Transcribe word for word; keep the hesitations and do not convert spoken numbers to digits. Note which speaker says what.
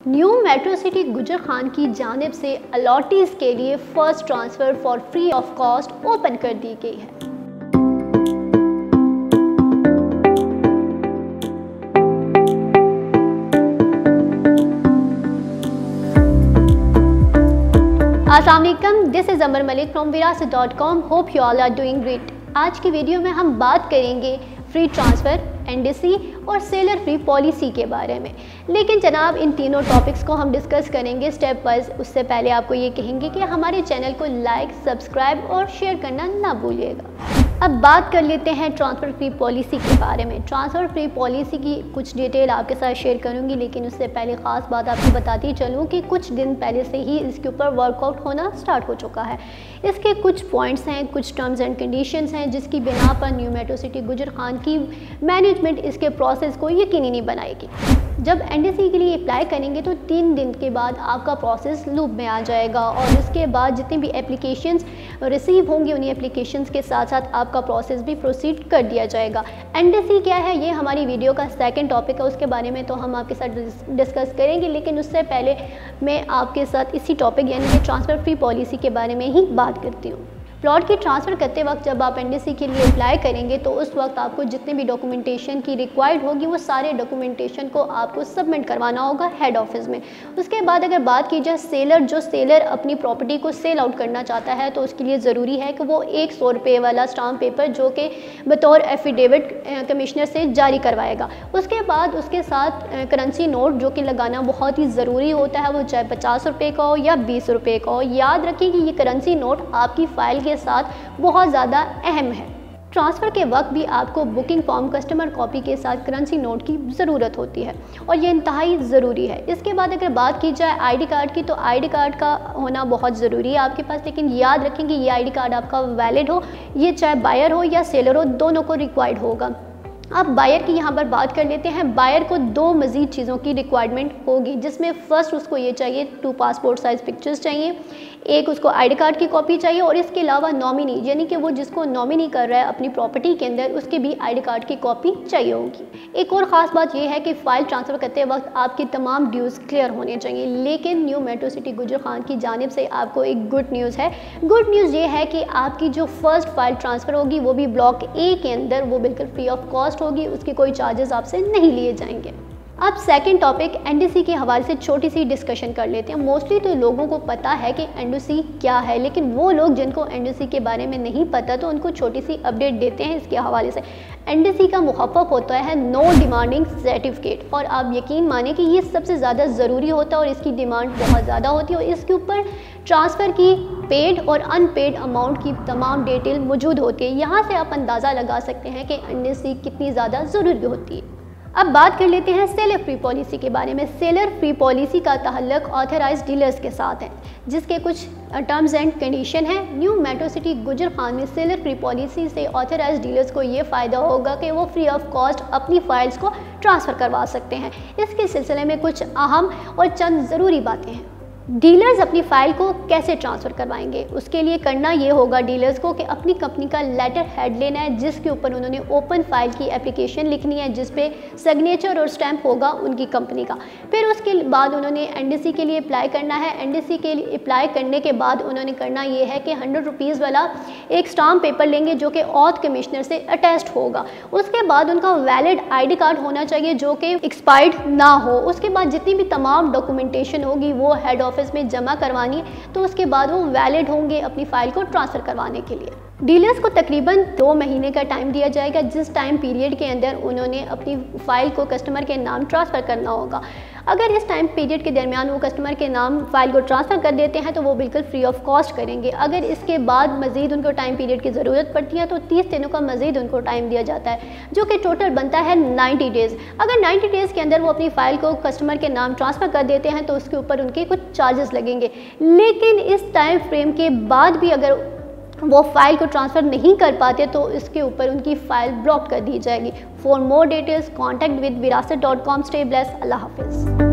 Speaker 1: New metro city Gujar Khan की जानिब से अलॉटीज़ के लिए first transfer for free of cost open कर दी गई है। अस्सलाम वालेकुम, this is Amar Malik from Virasat dot com. Hope you all are doing great. आज की वीडियो में हम बात करेंगे फ्री ट्रांसफ़र, एनडीसी और सेलर फ्री पॉलिसी के बारे में। लेकिन जनाब, इन तीनों टॉपिक्स को हम डिस्कस करेंगे स्टेप वाइज। उससे पहले आपको ये कहेंगे कि हमारे चैनल को लाइक, सब्सक्राइब और शेयर करना ना भूलिएगा। अब बात कर लेते हैं ट्रांसफ़र फ्री पॉलिसी के बारे में। ट्रांसफ़र फ्री पॉलिसी की कुछ डिटेल आपके साथ शेयर करूंगी, लेकिन उससे पहले ख़ास बात आपको बताती चलूँ कि कुछ दिन पहले से ही इसके ऊपर वर्कआउट होना स्टार्ट हो चुका है। इसके कुछ पॉइंट्स हैं, कुछ टर्म्स एंड कंडीशंस हैं, जिसकी बिना पर new metro city Gujar Khan की मैनेजमेंट इसके प्रोसेस को यकीनी नहीं बनाएगी। जब एनडीसी के लिए अप्लाई करेंगे तो तीन दिन के बाद आपका प्रोसेस लूप में आ जाएगा और इसके बाद जितनी भी एप्लीकेशंस रिसीव होंगी उन्हीं एप्लीकेशंस के साथ साथ आपका प्रोसेस भी प्रोसीड कर दिया जाएगा। एनडीसी क्या है, ये हमारी वीडियो का सेकंड टॉपिक है, उसके बारे में तो हम आपके साथ डिस्कस करेंगे। लेकिन उससे पहले मैं आपके साथ इसी टॉपिक यानी कि ट्रांसफ़र फ्री पॉलिसी के बारे में ही बात करती हूँ। प्लॉट की ट्रांसफ़र करते वक्त जब आप एनडीसी के लिए अप्लाई करेंगे तो उस वक्त आपको जितने भी डॉक्यूमेंटेशन की रिक्वायर्ड होगी वो सारे डॉक्यूमेंटेशन को आपको सबमिट करवाना होगा हेड ऑफिस में। उसके बाद अगर बात की जाए सेलर, जो सेलर अपनी प्रॉपर्टी को सेल आउट करना चाहता है तो उसके लिए ज़रूरी है कि वो एक सौ रुपये वाला स्टाम्प पेपर जो कि बतौर एफिडेविट कमिश्नर से जारी करवाएगा। उसके बाद उसके साथ करेंसी नोट जो कि लगाना बहुत ही ज़रूरी होता है, वो चाहे पचास रुपये का हो या बीस रुपये का हो। याद रखिए कि ये करेंसी नोट आपकी फ़ाइल के साथ बहुत ज़्यादा अहम है। ट्रांसफ़र के वक्त भी आपको बुकिंग फॉर्म, कस्टमर कॉपी के साथ करेंसी नोट की ज़रूरत होती है और ये इंतहाई ज़रूरी है। इसके बाद अगर बात की जाए आईडी कार्ड की, तो आईडी कार्ड का होना बहुत ज़रूरी है आपके पास। लेकिन याद रखें कि ये आईडी कार्ड आपका वैलिड हो, ये चाहे बायर हो या सेलर हो, दोनों को रिक्वायर्ड होगा। अब बायर की यहाँ पर बात कर लेते हैं। बायर को दो मज़ीद चीज़ों की रिक्वायरमेंट होगी, जिसमें फ़र्स्ट उसको ये चाहिए, टू पासपोर्ट साइज़ पिक्चर्स चाहिए, एक उसको आईडी कार्ड की कॉपी चाहिए और इसके अलावा नॉमिनी यानी कि वो जिसको नॉमिनी कर रहा है अपनी प्रॉपर्टी के अंदर, उसके भी आईडी कार्ड की कॉपी चाहिए होगी। एक और ख़ास बात यह है कि फ़ाइल ट्रांसफ़र करते वक्त आपके तमाम ड्यूज़ क्लियर होने चाहिए। लेकिन new metro city Gujar Khan की जानिब से आपको एक गुड न्यूज़ है। गुड न्यूज़ ये है कि आपकी जो फ़र्स्ट फ़ाइल ट्रांसफ़र होगी वो भी ब्लॉक ए के अंदर, वो बिल्कुल फ्री ऑफ कॉस्ट होगी, उसके कोई चार्जेस आपसे नहीं लिए जाएंगे। अब सेकंड टॉपिक एनडीसी के हवाले से छोटी सी डिस्कशन कर लेते हैं। मोस्टली तो लोगों को पता है कि एनडीसी क्या है, लेकिन वो लोग जिनको एनडीसी के बारे में नहीं पता तो उनको छोटी सी अपडेट देते हैं इसके हवाले से। एनडीसी का मुखफ़्फ़फ होता है नो डिमांडिंग सर्टिफिकेट, और आप यकीन माने कि ये सबसे ज़्यादा ज़रूरी होता है और इसकी डिमांड बहुत ज़्यादा होती है और इसके ऊपर ट्रांसफ़र की पेड और अनपेड अमाउंट की तमाम डिटेल मौजूद होती है। यहाँ से आप अंदाज़ा लगा सकते हैं कि एनडीसी कितनी ज़्यादा ज़रूरी होती है। अब बात कर लेते हैं सेलर फ्री पॉलिसी के बारे में। सेलर फ्री पॉलिसी का ताल्लुक ऑथराइज्ड डीलर्स के साथ है, जिसके कुछ टर्म्स एंड कंडीशन है। New metro city Gujar Khan में सेलर फ्री पॉलिसी से ऑथराइज्ड डीलर्स को ये फ़ायदा होगा कि वो फ्री ऑफ कॉस्ट अपनी फ़ाइल्स को ट्रांसफ़र करवा सकते हैं। इसके सिलसिले में कुछ अहम और चंद ज़रूरी बातें हैं। डीलर्स अपनी फ़ाइल को कैसे ट्रांसफ़र करवाएंगे, उसके लिए करना ये होगा डीलर्स को कि अपनी कंपनी का लेटर हेड लेना है, जिसके ऊपर उन्होंने ओपन फाइल की एप्लीकेशन लिखनी है, जिस पे सिग्नेचर और स्टैंप होगा उनकी कंपनी का। फिर उसके बाद उन्होंने एनडीसी के लिए अप्लाई करना है। एनडीसी के लिए अप्लाई करने के बाद उन्होंने करना ये है कि हंड्रेड रुपीज़ वाला एक स्टाम्प पेपर लेंगे जो कि ऑथ कमिश्नर से अटैच्ड होगा। उसके बाद उनका वैलिड आईडी कार्ड होना चाहिए जो कि एक्सपायर्ड ना हो। उसके बाद जितनी भी तमाम डॉक्यूमेंटेशन होगी वो हेड ऑफिस में जमा करवानी है, तो उसके बाद वो वैलिड होंगे अपनी फ़ाइल को ट्रांसफ़र करवाने के लिए। डीलर्स को तकरीबन दो महीने का टाइम दिया जाएगा, जिस टाइम पीरियड के अंदर उन्होंने अपनी फ़ाइल को कस्टमर के नाम ट्रांसफ़र करना होगा। अगर इस टाइम पीरियड के दरमियान वो कस्टमर के नाम फ़ाइल को ट्रांसफ़र कर देते हैं तो वो बिल्कुल फ्री ऑफ कॉस्ट करेंगे। अगर इसके बाद मज़ीद उनको टाइम पीरियड की ज़रूरत पड़ती है तो तीस दिनों का मज़ीद उनको टाइम दिया जाता है, जो कि टोटल बनता है नाइन्टी डेज़। अगर नाइन्टी डेज़ के अंदर वो अपनी फ़ाइल को कस्टमर के नाम ट्रांसफ़र कर देते हैं तो उसके ऊपर उनके कुछ चार्जेस लगेंगे। लेकिन इस टाइम फ्रेम के बाद भी अगर वो फ़ाइल को ट्रांसफ़र नहीं कर पाते तो इसके ऊपर उनकी फ़ाइल ब्लॉक कर दी जाएगी। For more details contact with Virasat dot com. Stay blessed. अल्लाह हाफिज़।